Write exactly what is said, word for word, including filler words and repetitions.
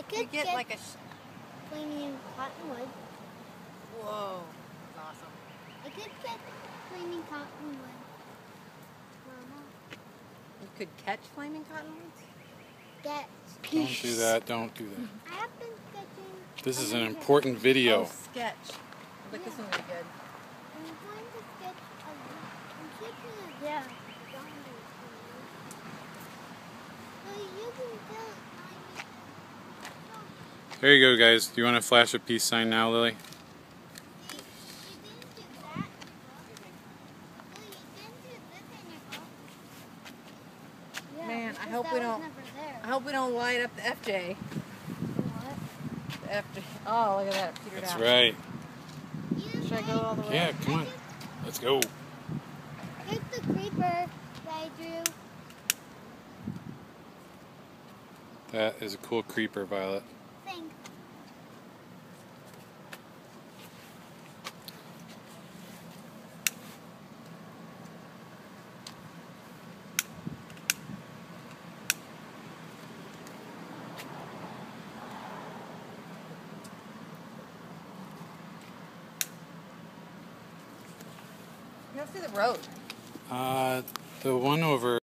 could You get, get like a... Sh flaming cottonwood. Whoa. That's awesome. I could get flaming cottonwood. Mama. You could catch flaming cottonwoods? Get. Don't do that. Don't do that. I have been sketching. This is I'm an gonna- important video. Oh, sketch. Look, Yeah. this one's really good. I'm going to sketch a. I'm sketching a. Yeah. zombie. So you can tell I There you go, guys. Do you want to flash a peace sign now, Lily? You didn't do that. Well, you didn't do this in your book. Yeah, Man, I because hope that we was don't- never there. I hope we don't light up the F J. What? The F J. Oh, look at that. It petered That's out. right. Should I go all the way? Yeah, come on. Let's go. Here's the creeper that I drew. That is a cool creeper, Violet. Thing. You don't see the road. Uh, the one over